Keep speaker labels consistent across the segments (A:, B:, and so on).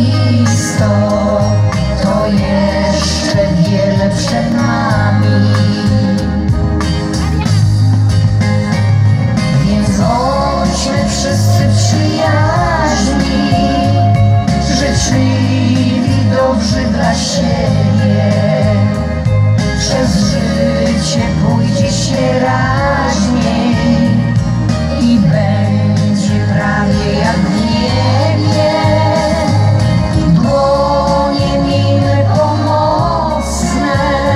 A: sto, to jeszcze wiele przed nami. Więc bądźmy wszyscy przyjaźni, życzliwi, dobrzy dla siebie. Przez życie pójdzie się raźniej i będzie prawie jak w niebie. Dłonie miejmy pomocne,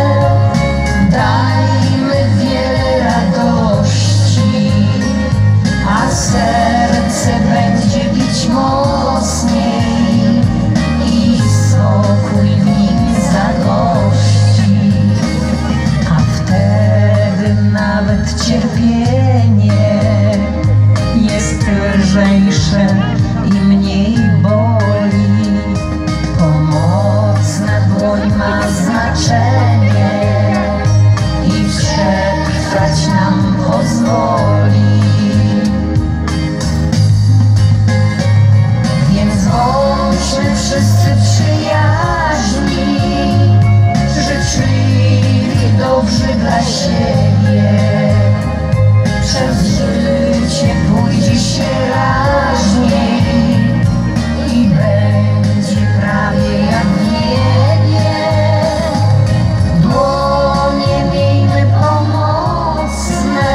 A: dajmy wiele radości, a serce będzie bić mocniej i spokój w nim zagości. A wtedy nawet cierpienie jest lżejsze i mniej boli. Pomocna dłoń ma znaczenie i przetrwać nam pozwoli. Więc bądźmy wszyscy przyjaźni, życzliwi, dobrzy dla siebie. Przez życie pójdzie się raźniej i będzie prawie jak w niebie. Dłonie miejmy pomocne,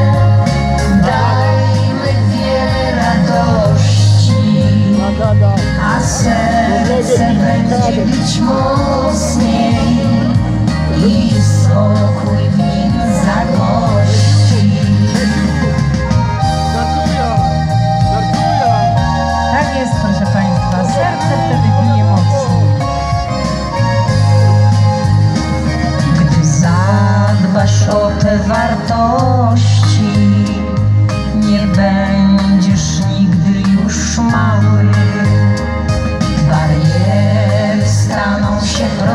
A: dajmy wiele radości, a serce będzie bić mocniej i spokój w nim zagości.
B: Tak jest, proszę Państwa, serce wtedy bije mocniej.
A: Gdy zadbasz o te wartości, nie będziesz nigdy już mały. Bariery staną się